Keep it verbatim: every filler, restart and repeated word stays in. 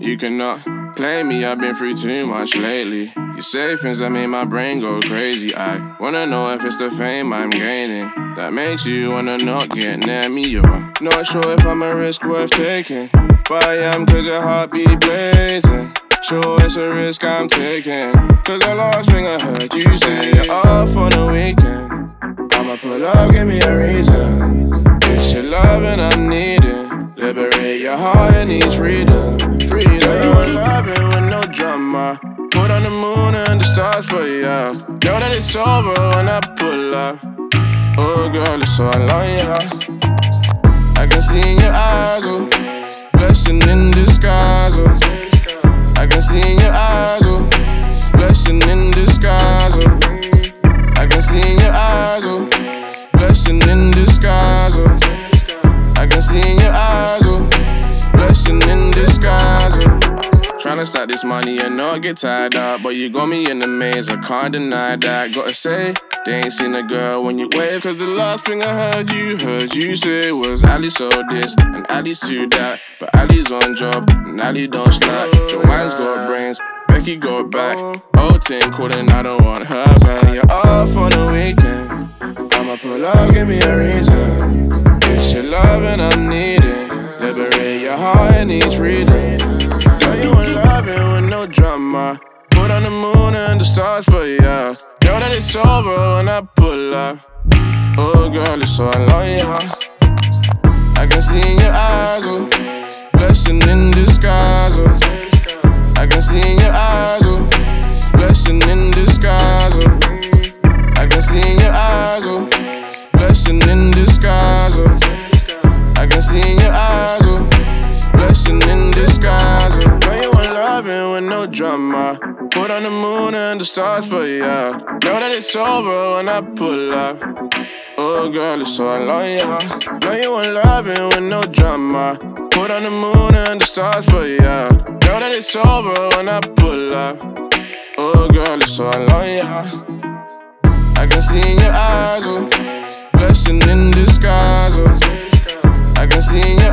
You cannot play me, I've been through too much lately. You say things that make my brain go crazy. I wanna know if it's the fame I'm gaining that makes you wanna not get near me. You're not sure if I'm a risk worth taking, but I am, cause your heart be blazing. Sure, it's a risk I'm taking, cause the last thing I heard you say, you're off on the weekend. I'ma pull up, give me a reason. It's your love and I'm needing. Liberate your heart and needs freedom. Freedom. You ain't loving with no drama. Put on the moon and the stars for you. Know that it's over when I pull up. Oh girl, it's so I love you. I can see in your eyes, oh, blessing in disguise, oh. I can see in your eyes, oh, blessing in disguise, oh. I can see in your eyes, oh, blessing in disguise, oh. I can see in your eyes, oh, blessing in disguise, oh. Tryna stack this money and not get tied up, but you got me in the maze, I can't deny that. Gotta say, they ain't seen a girl when you wave, cause the last thing I heard you, heard you say was Ali so this, and Ali's to that. But Ali's on job, and Ali don't slack. Joanne's got brains, Becky got back. Old Ting calling, I don't want her back. You're off on the weekend, I'ma pull up, give me a reason. It's your love and I'm needing. Liberate your heart and needs freedom. Girl, you ain't loving with no drama. Put on the moon and the stars for you. Know that it's over when I pull up. Oh girl, it's so I love you. I can see in your eyes, oh, blessing in disguise, oh. I can see in your eyes, oh, blessing in disguise, oh. I can see in your eyes, oh, blessing in disguise, oh. I can see in your eyes, oh, blessing in disguise, oh. Know you ain't loving with no drama. Put on the moon and the stars for you. Know that it's over when I pull up. Oh girl, it's so I love you. Know you ain't loving with no drama. Put on the moon and the stars for you. Know that it's over when I pull up. Oh girl, it's so I love you. I can see in your eyes, oh, blessing in disguise, oh. I can see in your